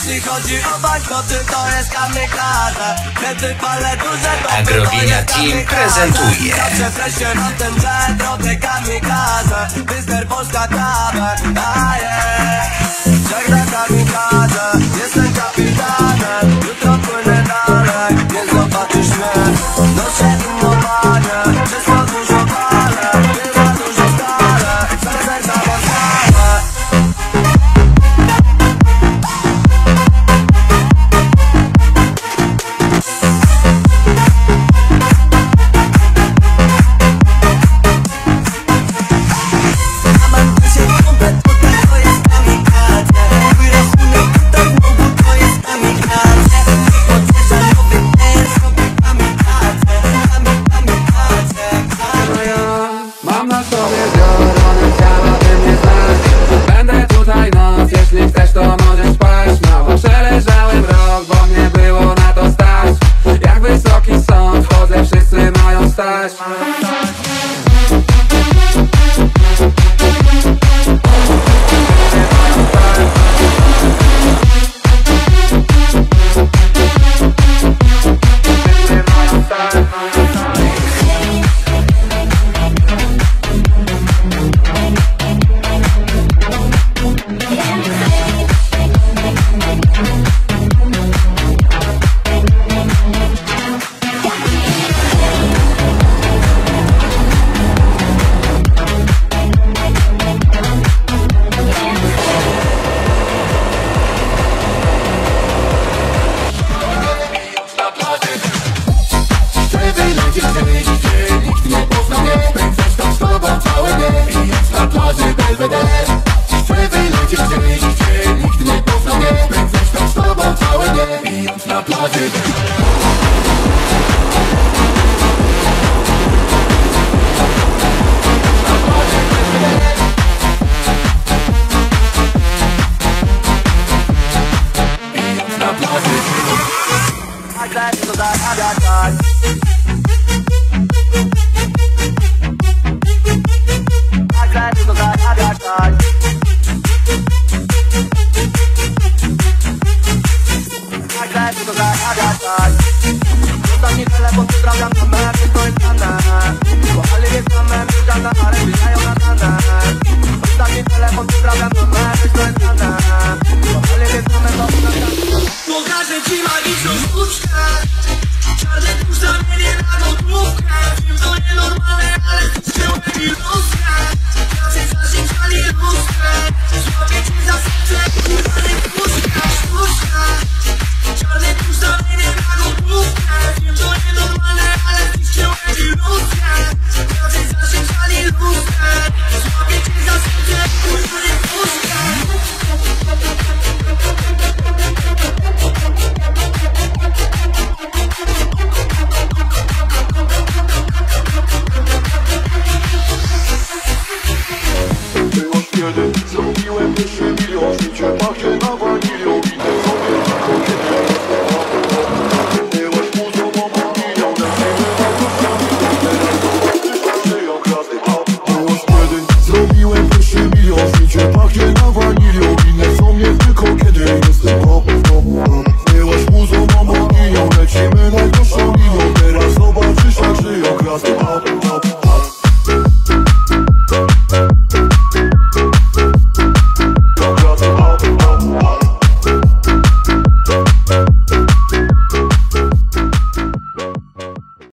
Jeśli chodzi o banknoty, to jest kamikaze. Kiedy palę duże dopy, Agrowina Team prezentuje. Zawsze fresie na ten jet, robię kamikaze. Mister Polska kawę, daję. Żegnam kamikaze, jestem kapitanem. Jutro płynę dalej, nie zobaczysz mnie. Noszę innowanie, wszystko dużo palę. Bywa dużo stale, serce zawodne. Ostatni telefon, pozdrawiam mamę, wszystko jest znane. Kochali mnie samym, wyjrzane, ale wyjają na dane. Ostatni telefon, pozdrawiam mamę, wszystko jest znane.